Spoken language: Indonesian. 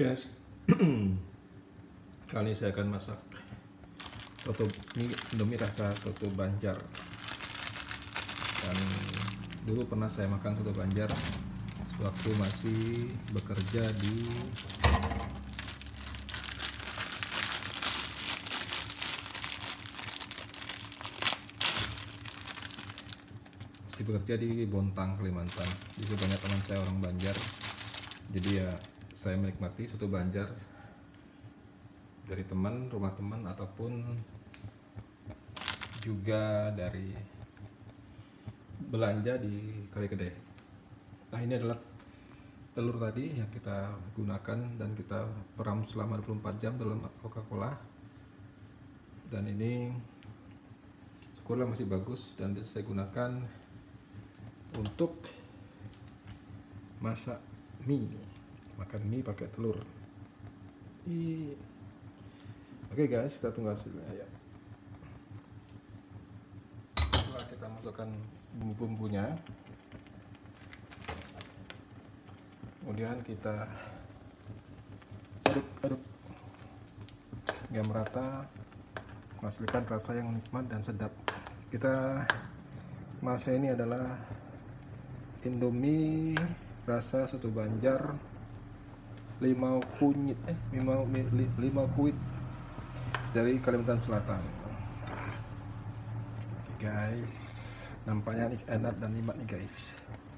Guys, kali ini saya akan masak soto Indomie rasa soto Banjar. Dan dulu pernah saya makan soto Banjar sewaktu masih bekerja di Bontang, Kalimantan. Jadi banyak teman saya orang Banjar. Jadi ya saya menikmati soto Banjar dari teman, rumah teman, ataupun juga dari belanja di Kali Gede. Nah, ini adalah telur tadi yang kita gunakan dan kita peram selama 24 jam dalam Coca-Cola. Dan ini syukurlah masih bagus dan bisa saya gunakan untuk masak mie, makan mie pakai telur. Oke guys, kita tunggu hasilnya ya. Setelah kita masukkan bumbu-bumbunya, kemudian kita aduk-aduk hingga merata, menghasilkan rasa yang nikmat dan sedap. Kita masak ini adalah Indomie rasa soto Banjar limau kuit dari Kalimantan Selatan. Guys, nampaknya enak dan nikmat nih guys.